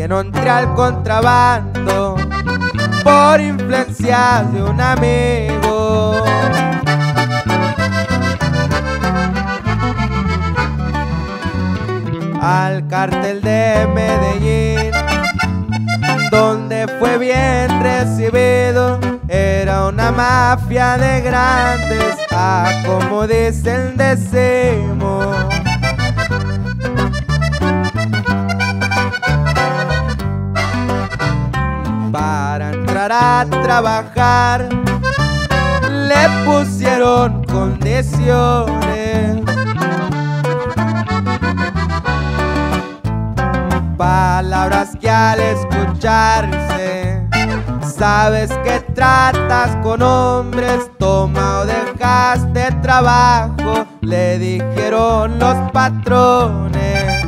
que no entré al contrabando por influencia de un amigo. Al cártel de Medellín, donde fue bien recibido. Era una mafia de grandes, como dicen decimos. Para entrar a trabajar le pusieron condiciones. Palabras que al escucharse sabes que tratas con hombres, toma o dejaste trabajo, le dijeron los patrones.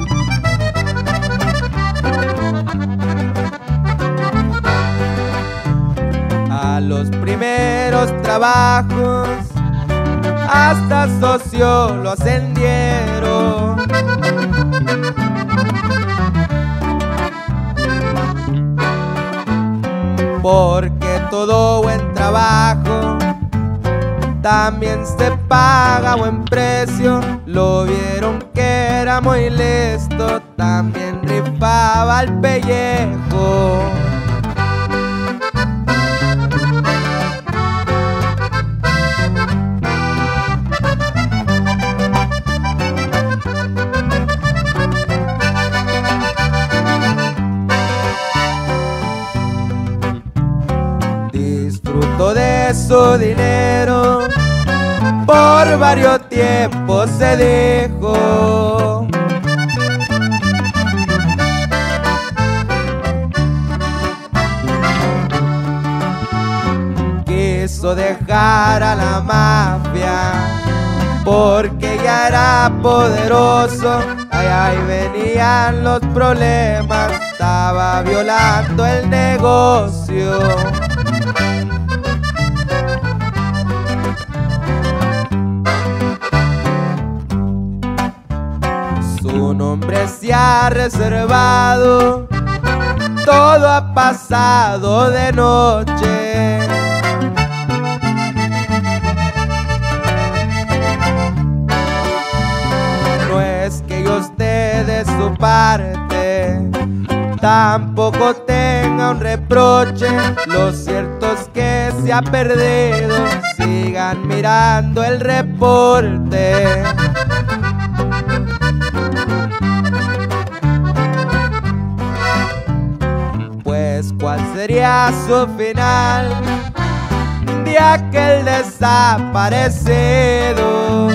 A los primeros trabajos hasta socio lo ascendieron. Porque todo buen trabajo también se paga a buen precio. Lo vieron que era muy listo, también rifaba el pellejo. Disfrutó de su dinero, por varios tiempos se dijo. Quiso dejar a la mafia porque ya era poderoso. Ahí venían los problemas, estaba violando el negocio. Su nombre se ha reservado, todo ha pasado de noche. No es que yo esté de su parte, tampoco tenga un reproche. Lo cierto es que se ha perdido, sigan mirando el reporte. Pues ¿cuál sería su final de aquel desaparecido?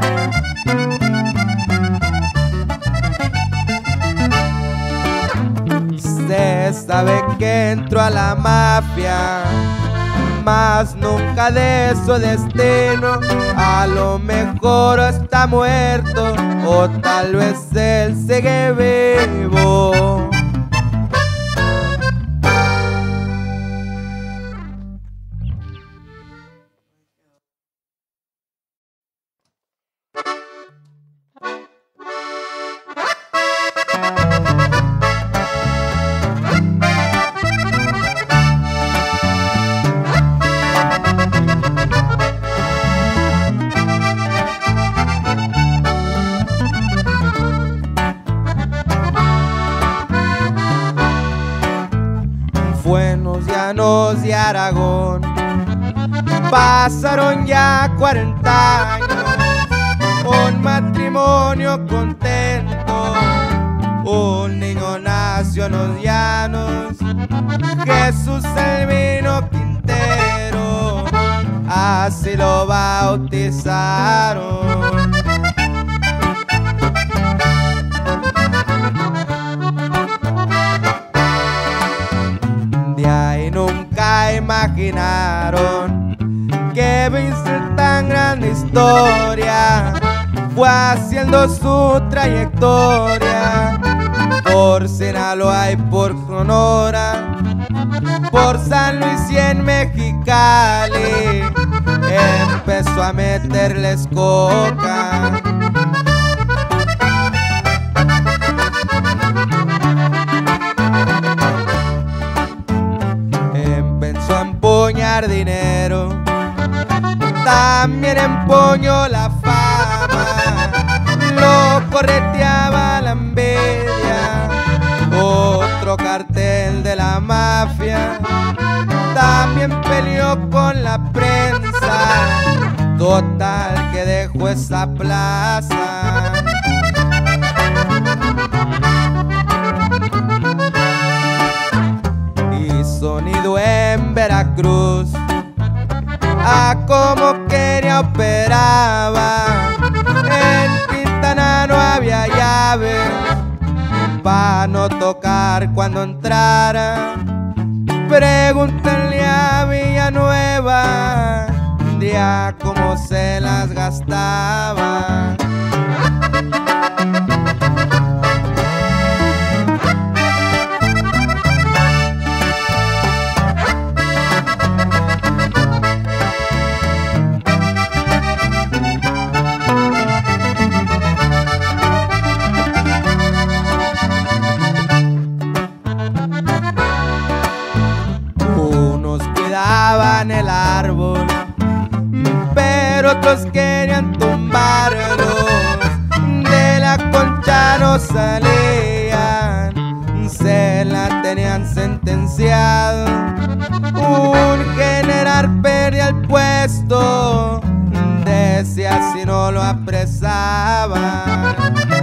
Se sabe que entró a la mafia, mas nunca de su destino. A lo mejor está muerto o tal vez él sigue vivo. Buenos Llanos de Aragón, pasaron ya 40 años, un matrimonio contento, un niño nació en los llanos, Jesús Elvino Quintero, así lo bautizaron. De ahí nunca imaginaron que vencer tan grande historia fue haciendo su trayectoria por Sinaloa y por Sonora, por San Luis y en Mexicali empezó a meterles coca. con la prensa, total que dejo esa plaza. Y sonido en Veracruz, a como quería operaba. En Quintana no había llave pa' no tocar cuando entrara. Pregúntale a Villanueva ya cómo se las gastaba. El árbol, pero otros querían tumbarlos. De la concha no salían, se la tenían sentenciado. Un general perdía el puesto, decía si no lo apresaban.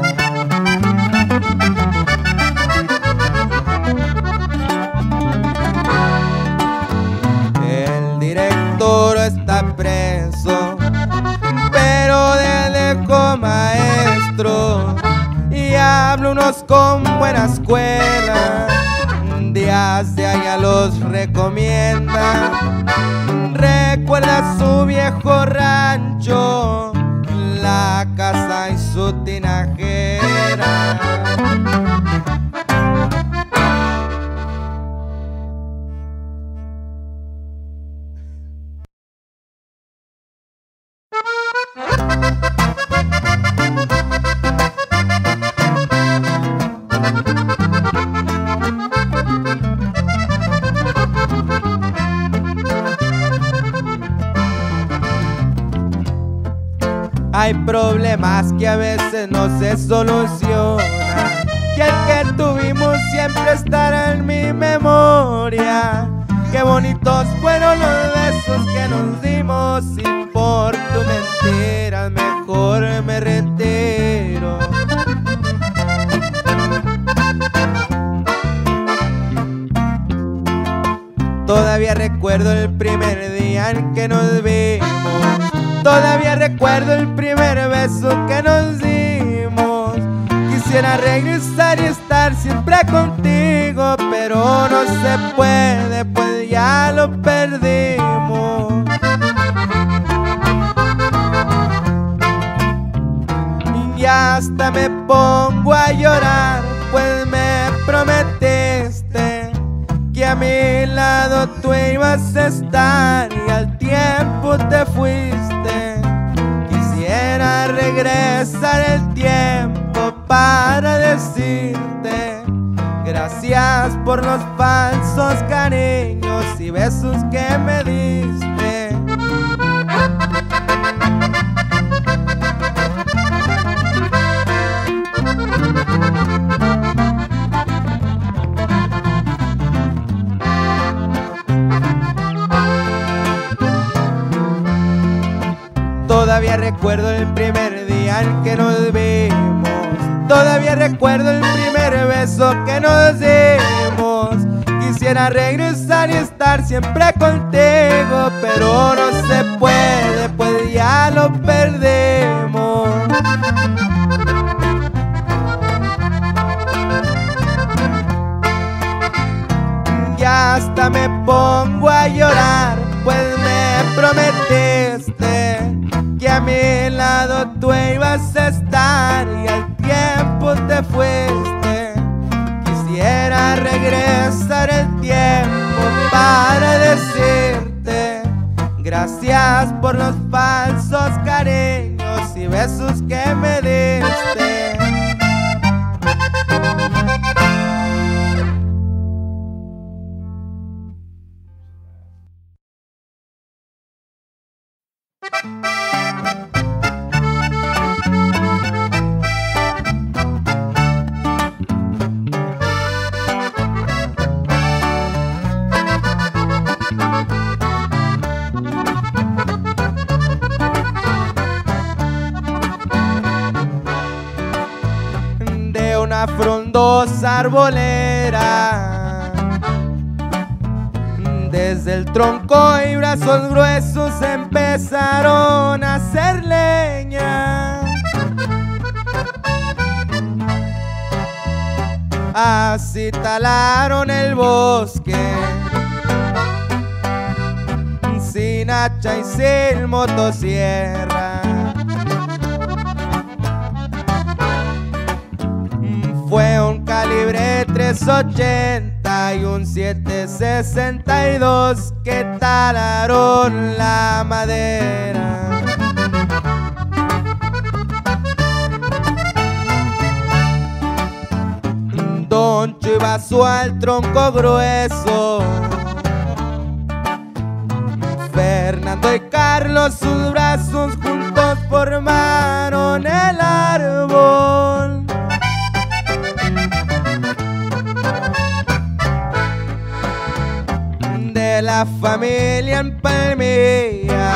Está preso, pero de maestro, y habla unos con buena escuela. Días de allá los recomienda. Recuerda su viejo rancho, la casa y su tinajera. Hay problemas que a veces no se solucionan, y el que tuvimos siempre estará en mi memoria. Qué bonitos fueron los besos que nos dimos, y por tu mentira mejor me retiro. Todavía recuerdo el primer día en que nos vimos, todavía recuerdo el primer beso que nos dimos. Quisiera regresar y estar siempre contigo, pero no se puede, pues ya lo perdimos. Y hasta me pongo a llorar, pues me prometiste que a mi lado tú ibas a estar, y al tiempo te fuiste. Quisiera regresar el tiempo para decirte gracias por los falsos cariños y besos que me diste. Todavía recuerdo el primer día en que nos vimos, todavía recuerdo el primer beso que nos dimos. Quisiera regresar y estar siempre contigo, pero no se puede, pues ya lo perdimos. Y hasta me pongo a llorar, pues me prometiste que a mi lado tú ibas a estar, y al tiempo te fuiste. Quisiera regresar el tiempo para decirte gracias por los falsos cariños y besos que me diste. una frondosa arbolera. Desde el tronco y brazos gruesos empezaron a hacer leña. Así talaron el bosque, sin hacha y sin motosierra. Fue un calibre 380 y un 762 que talaron la madera. Don Chu pasó al tronco grueso. Fernando y Carlos, sus brazos juntos formaron el árbol. De la familia Empalmilla,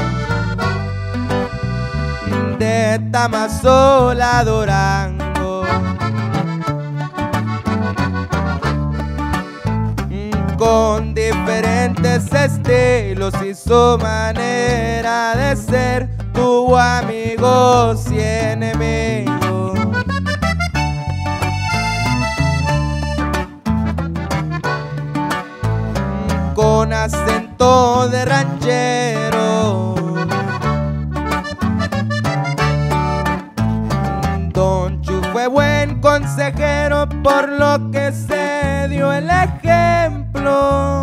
de Tamazola a Durango, con diferentes estilos y su manera de ser, tuvo amigos y enemigos. Con acento de ranchero, Don Chu fue buen consejero, por lo que se dio el ejemplo.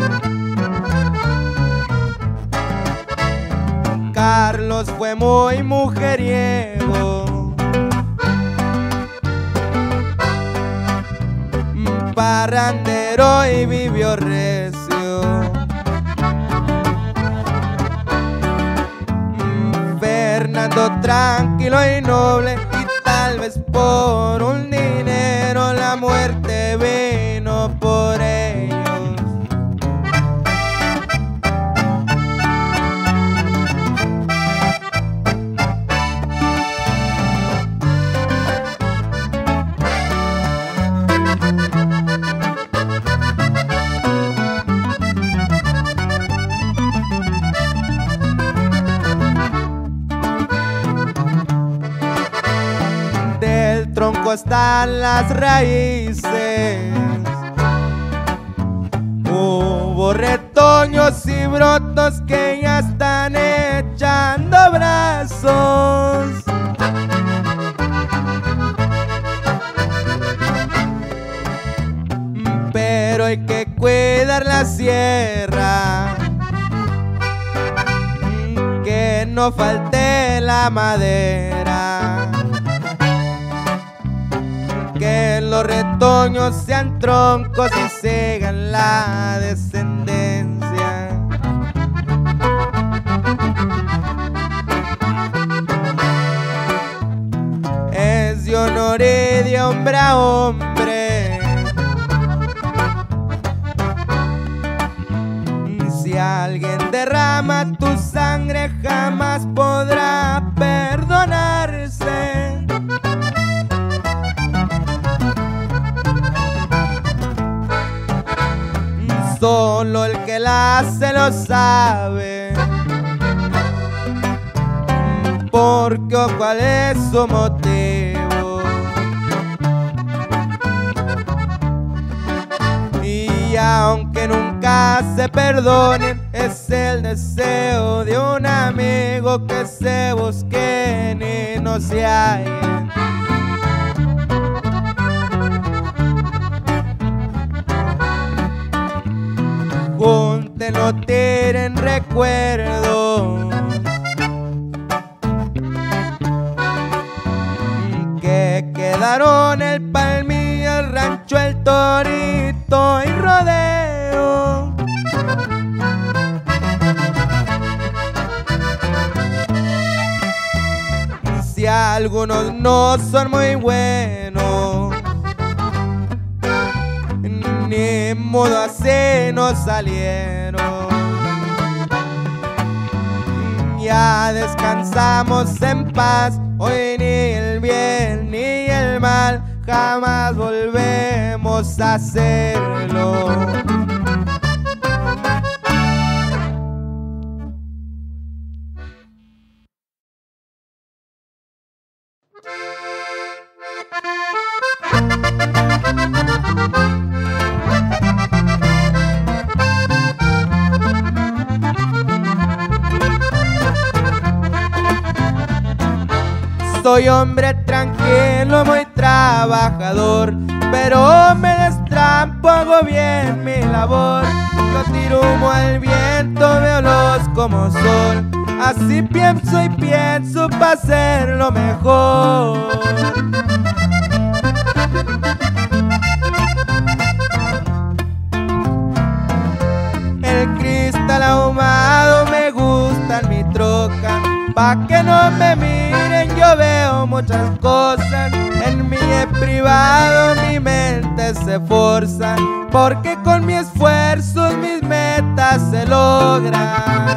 Carlos fue muy mujeriego, parrandero y vivió recio. Fernando tranquilo y noble, y tal vez por un dinero la muerte vino por ellos. Del tronco están las raíces, hubo retoños y brotos que ya están echando brazos. Pero hay que cuidar la sierra, que no falte la madera, que los retoños sean troncos y sigan la descendencia. Es de honor y de hombre a hombre, si alguien derrama tu sangre jamás podrá perdonarse. Solo el que la hace lo sabe, porque o cuál es su motivo. Y aunque nunca se perdonen, es el deseo de un amigo que se busquen y no se hallen. Júntenlo, tienen recuerdos que quedaron el Palmilla, el rancho, el torito y rodeo. Si algunos no son muy buenos, ni modo así no salieron. Ya descansamos en paz, hoy ni el bien ni el mal jamás volvemos a hacerlo. Soy hombre tranquilo, muy trabajador, pero me destrampo, hago bien mi labor. Yo tiro humo al viento, veo los como sol. Así pienso y pienso para hacerlo mejor. El cristal ahumado me gusta en mi troca. Pa' que no me miren, yo veo muchas cosas. En mi privado mi mente se forza, porque con mi esfuerzo mis metas se logran.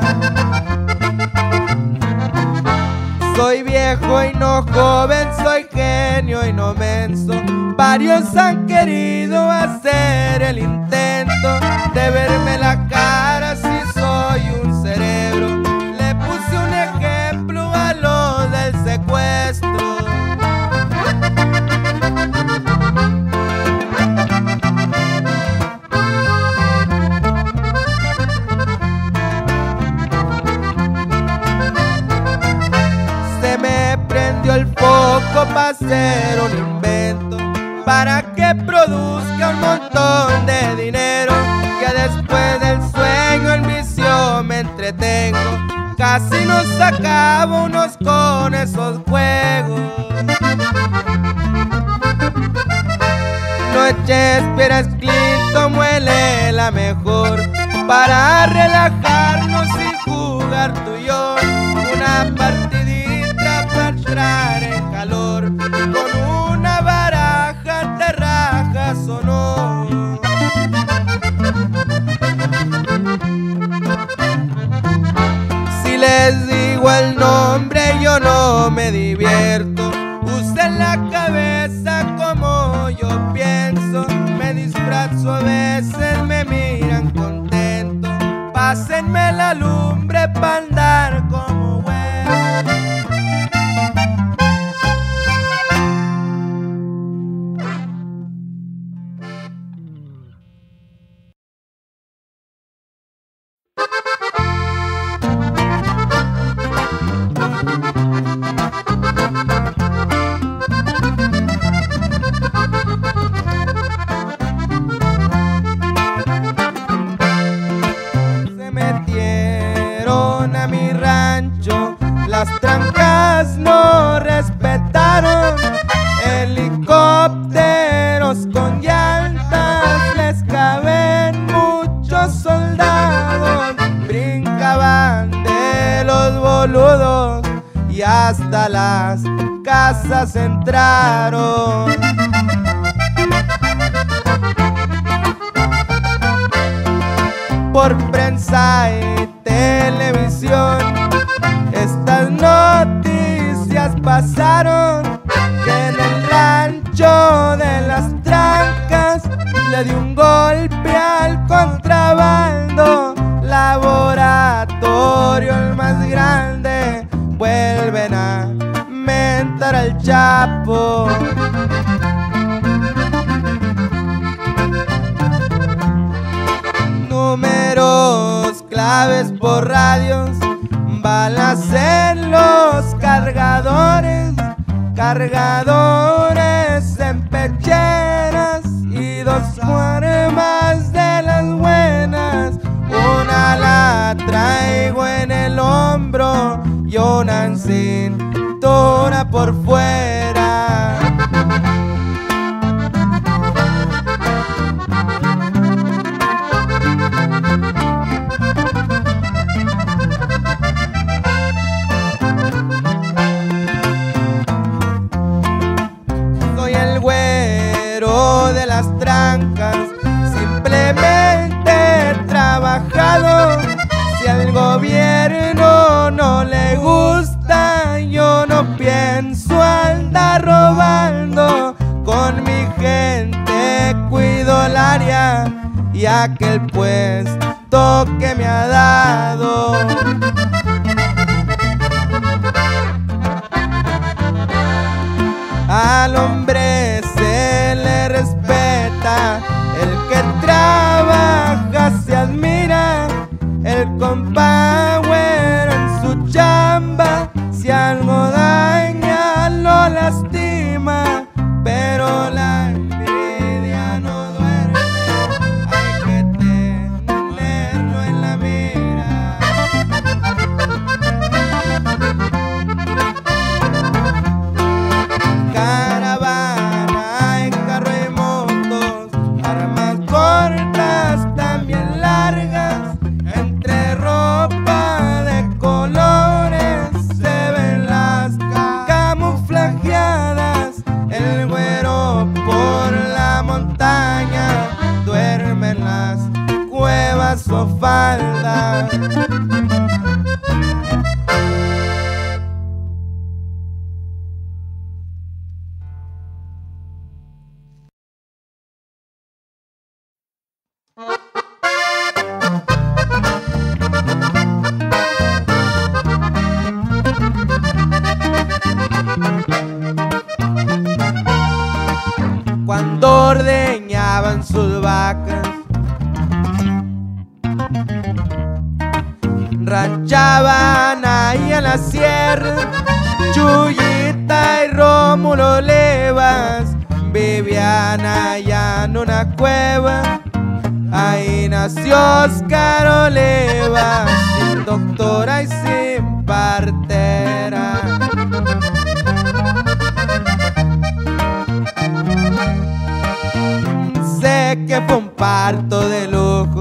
Soy viejo y no joven, soy genio y no menso. Varios han querido hacer el intento de verme la cara si soy un cerebro. Le puse un ejemplo a lo del secuestro. Se me prendió el foco para hacer un invento, para que produzca un montón de dinero, que después del sueño en vicio me entretengo. Casi nos acabo unos con esos juegos. Noches Pieras Clinton muele la mejor, para relajarnos y jugar tú y yo. Una partidita para entrar en calor, con una baraja te rajas o no. Si les digo el nombre yo no me divierto. Usen la cabeza como yo pienso. Me disfrazo a veces, me miran contento. Pásenme la lumbre pa' andar como güey. Las trancas no respetaron, helicópteros con llantas, les caben muchos soldados. Brincaban de los boludos y hasta las casas entraron. Por prensa y televisión estas noticias pasaron, que en el rancho de las trancas le dio un golpe al contrabando. Laboratorio el más grande, vuelven a mentar al Chapo. Números claves por radios, balas en los cargadores, cargadores en pecheras y dos armas de las buenas. Una la traigo en el hombro y una en cintura por fuera. De las trancas, simplemente trabajado. Si al gobierno no le gusta, yo no pienso andar robando. Con mi y aquel puesto que me ha dado. Al hombre se le respeta, el que trabaja se admira, el compower en su chamba, si algo daña lo lastima, pero la envidia no duerme, hay que tenerlo en la mira. Caravana en carro y motos, armas cortas también largas, entre ropa de colores se ven las camuflajeadas. El güero por la montaña duerme en las cuevas o faldas. Cuando ordeñaban sus vacas, ranchaban ahí en la sierra, Chuyita y Rómulo Levas vivían allá en una cueva. Ahí nació Óscar Oleva, sin doctora y sin partera. Sé que fue un parto de lujo,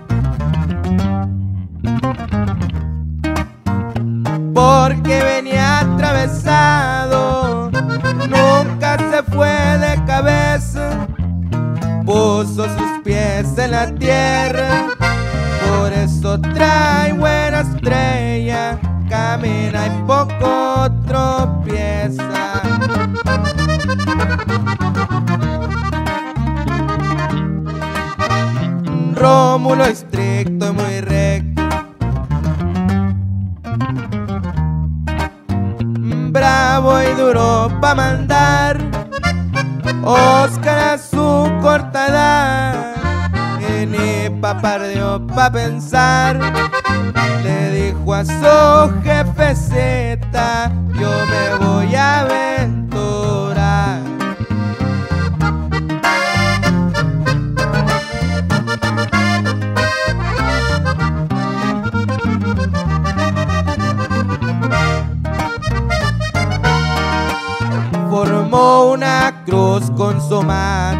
porque venía atravesado, nunca se fue de cabeza, puso sus pies en la tierra, por eso trae buena estrella, camina y poco tropieza. Rómulo estricto y muy recto, bravo y duro pa' mandar. Óscar a su corta edad y ni papardeó pa' pensar, le dijo a su jefecita: yo me voy a aventurar. Formó una cruz con su mano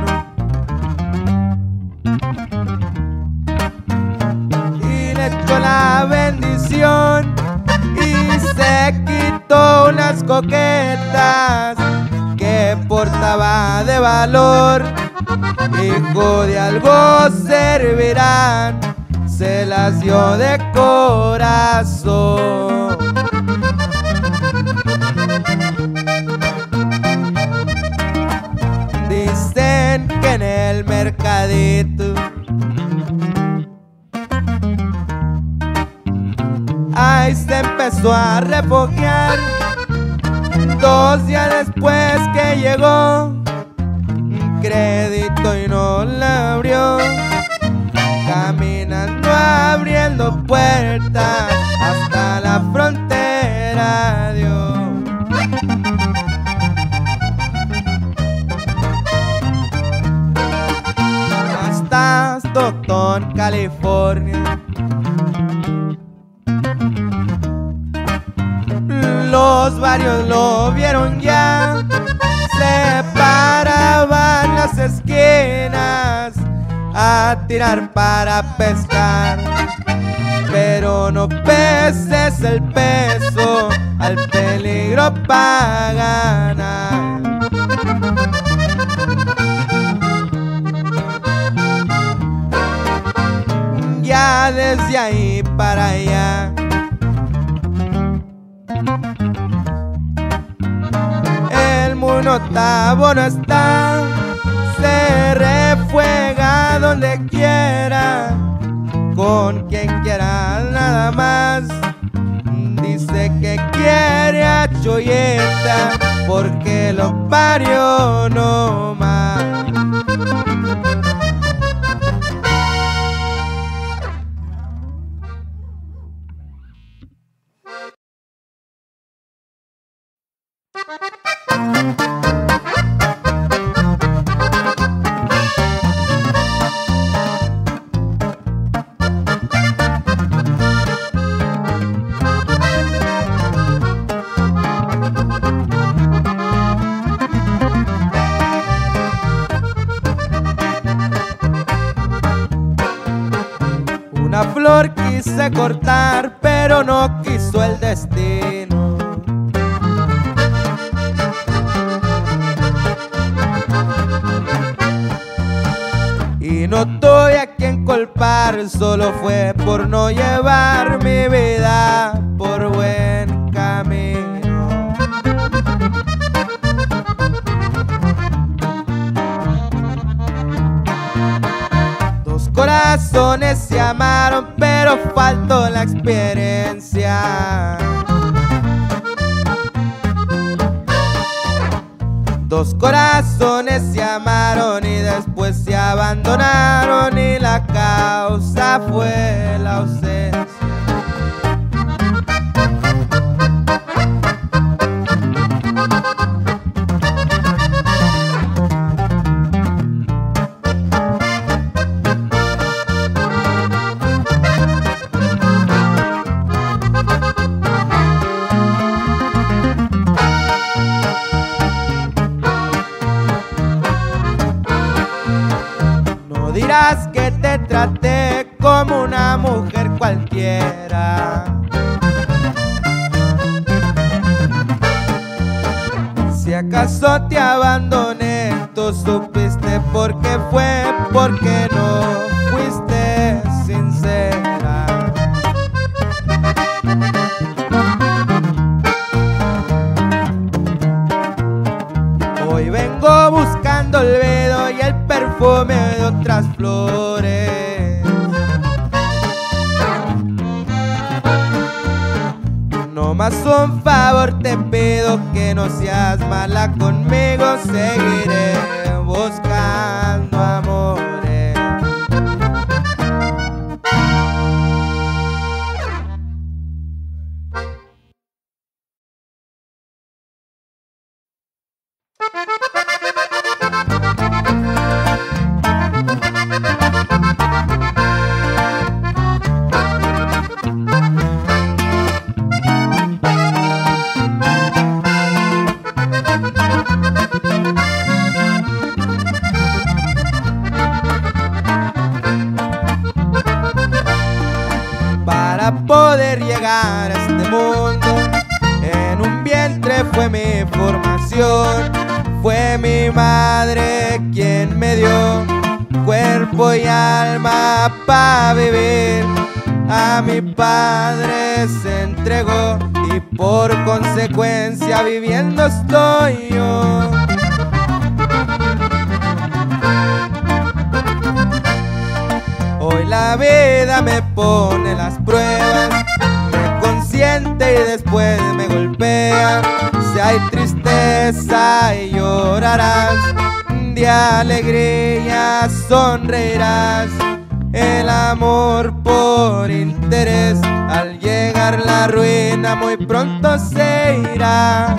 y le echó la bendición y se quitó unas coquetas que portaba de valor. Hijo de algo servirán, se las dio de corazón. Dicen que en el mercadito ahí se empezó a refugiar. 2 días después que llegó un crédito y no la abrió, caminando abriendo puertas hasta la frontera dio. Hasta Stockton, California, los varios lo vieron ya, se paraban las esquinas a tirar para pescar, pero no peses el peso al peligro para ganar. Ya desde ahí para allá el monotavo no está, se refuega a donde quiera, con quien quiera nada más. Dice que quiere a Choyeta porque lo parió no más. Una flor quise cortar, pero no quiso el destino. Y no tuve a quien culpar, solo fue por no llevar mi vida por buen camino. Dos corazones se amaron, pero faltó la experiencia. Dos corazones se amaron y después se abandonaron, y la causa fue la ausencia. Dirás que te traté como una mujer cualquiera. Si acaso te abandoné, tú supiste por qué fue, porque no fuiste sincera. Hoy vengo buscando el olvido y el perfume de otras flores. No más un favor te pido, que no seas mala conmigo, seguiré buscando amores. Para poder llegar a este mundo, en un vientre fue mi formación. Fue mi madre quien me dio cuerpo y alma para vivir. A mi padre se entregó y por consecuencia viviendo estoy yo. Hoy la vida me pone las pruebas, me consiente y después me golpea. Si hay tristeza y llorarás, de alegría sonreirás. El amor por interés, al llegar la ruina muy pronto se irá.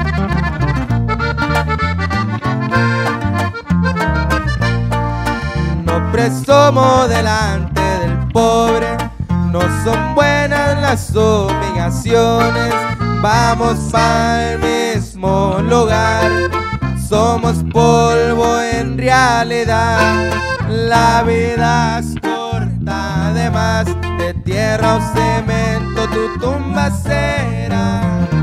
No presumo delante del pobre, no son buenas las humillaciones. Vamos al mismo lugar, somos polvo en realidad. La vida es corta, además de tierra o cemento tu tumba será.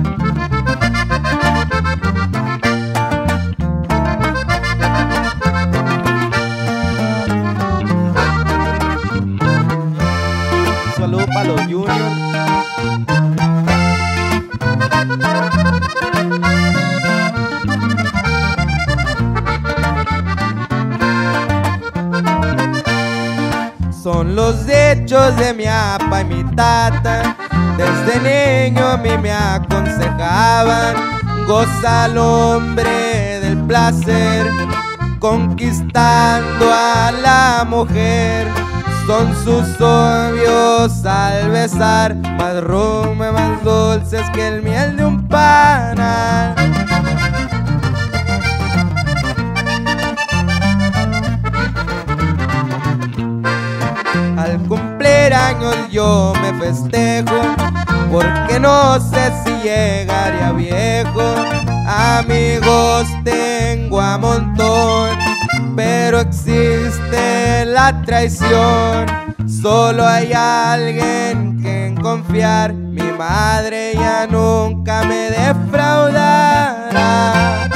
Saludos para los juniors. son los dichos de mi apa y mi tata. Desde niño a mí me aconsejaban: goza al hombre del placer, conquistando a la mujer. Son sus labios al besar, más rumbe, más dulces que el miel de un panal. Al cumplir años yo me festejo, porque no sé si llegaré a viejo. Amigos tengo a montón, pero existe la traición. Solo hay alguien en confiar, mi madre ya nunca me defraudará.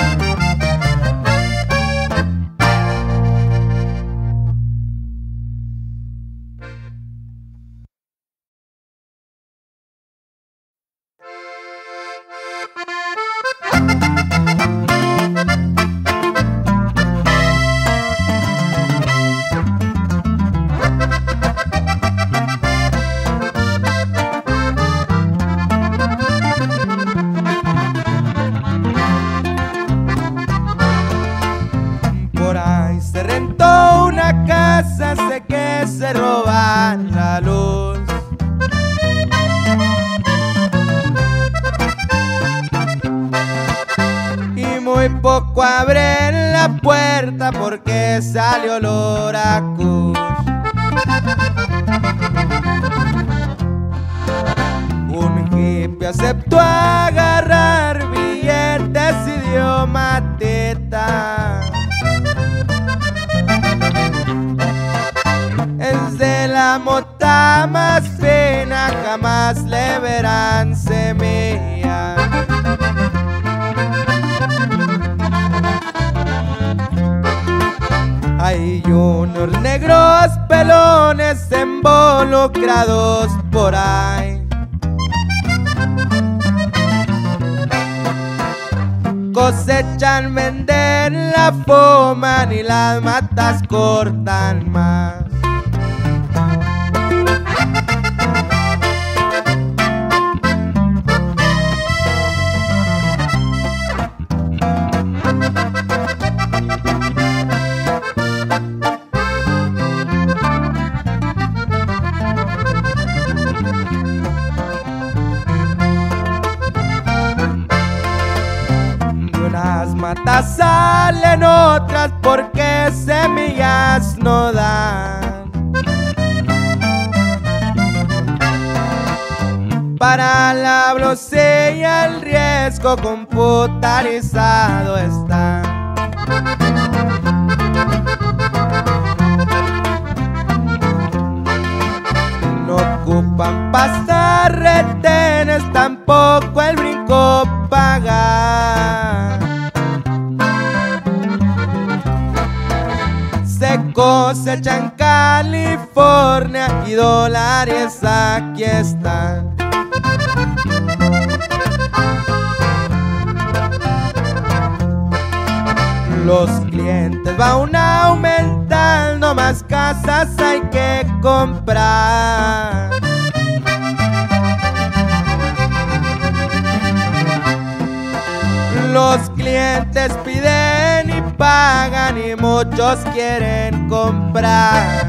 Se rentó una casa, sé que se roban la luz. Y muy poco abren la puerta porque sale olor a kush. Un hippie aceptó agarrar billetes y dio matita. Es de la mota más fina, jamás le verán semilla. Hay unos negros pelones involucrados por ahí. Cosechan, venden, la fuman y las matas cortan más. Unas matas salen otras porque semillas no dan. Para la brosella el riesgo computarizado está. No ocupan pasar retenes, tampoco el brinco pagar. Se cosecha en California y dólares aquí están. Los clientes van aumentando, más casas hay que comprar. Los clientes piden y pagan y muchos quieren comprar.